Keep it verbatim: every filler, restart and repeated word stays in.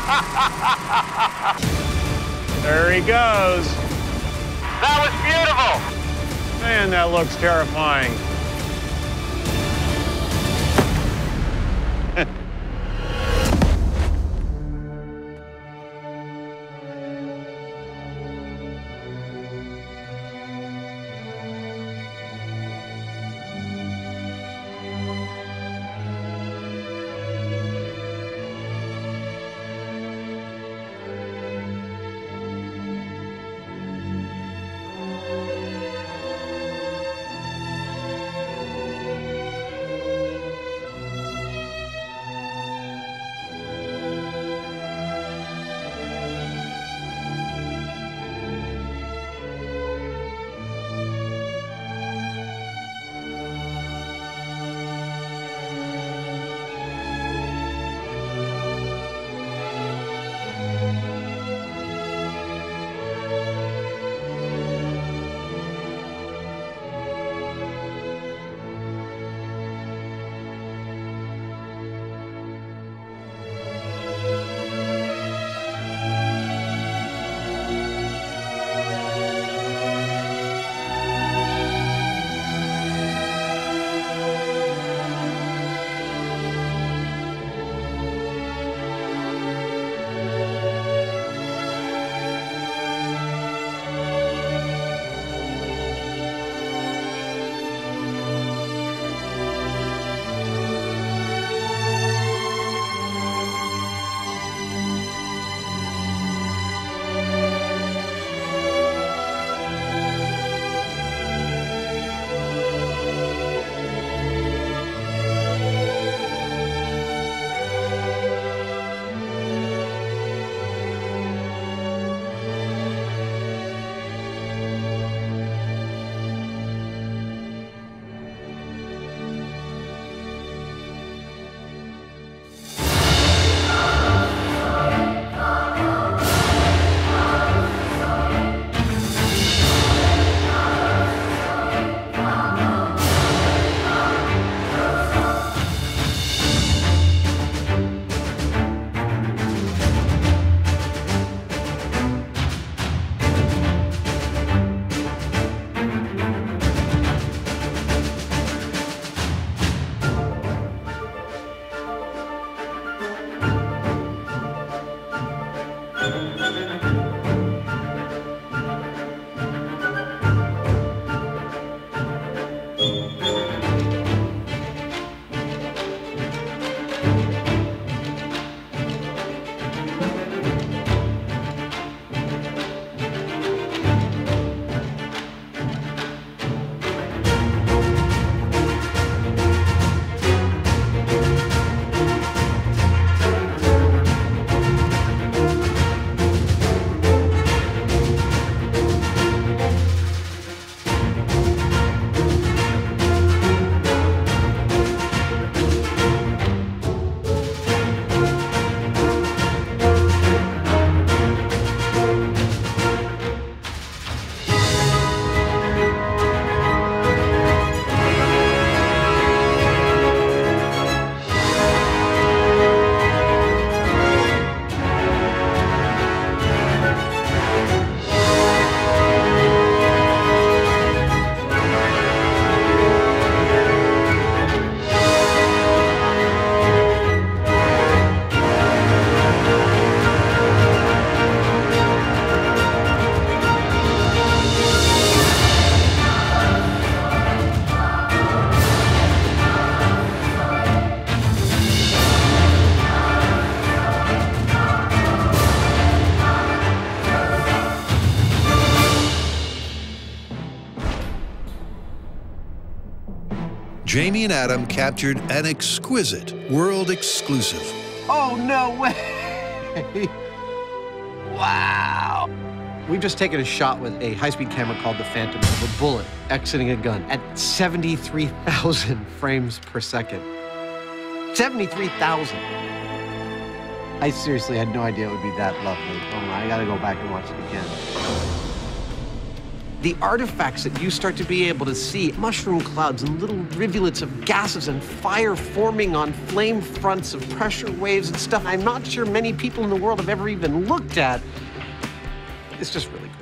There he goes. That was beautiful. Man, that looks terrifying. Jamie and Adam captured an exquisite world exclusive. Oh, no way! Wow! We've just taken a shot with a high-speed camera called the Phantom of a bullet exiting a gun at seventy-three thousand frames per second. seventy-three thousand! I seriously had no idea it would be that lovely. Oh my, I gotta go back and watch it again. The artifacts that you start to be able to see, mushroom clouds and little rivulets of gases and fire forming on flame fronts of pressure waves and stuff I'm not sure many people in the world have ever even looked at, it's just really cool.